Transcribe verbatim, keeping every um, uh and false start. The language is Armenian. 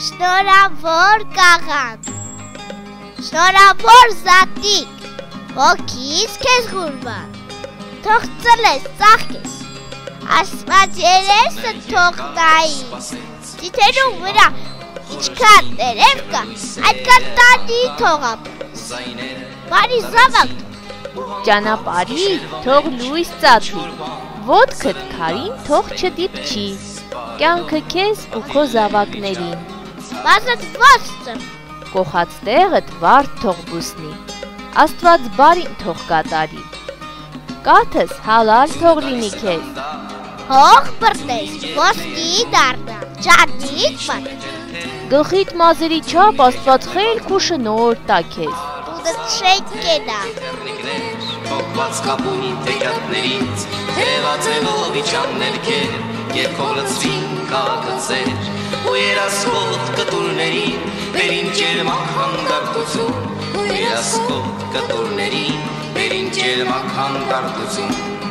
Շնորհավոր կաղան, շնորհավոր զատիկ, ոգիս քեզ գուրբան, թող ծլես, ծաղկես, Աստված երեսը թող տայի, դիթերում վրա իչքան տերև կա, այդքան տանի թող ապրես, բարի զավակ Ճանապարհի թող լույս ծածի, ոտքդ քարին թող չդիպչի, կյանքը քեզ ու քո զավակներին, բազդ ոնց ծր, կողած տեղդ վարդ թող բուսնի, Աստված բարին թող կատարի, կաթս հալալ թող լինի քեզ, հող բրտես, ոսկի դառնա, ճարդիկ պատ, գլխիդ մազերի չափ Աստված խելք ու շնորհ տա քեզ, տունդ շենք կենա, Փոխված կապույտ տեկատներից, թևածելով իջան ներքեր, և քով լծվին կակծեր, ու երասկոտ կտուրներին, վերին ջերմակ հանդարտություն, ու երասկոտ կտուրներին, վերին ջերմակ հանդարտություն,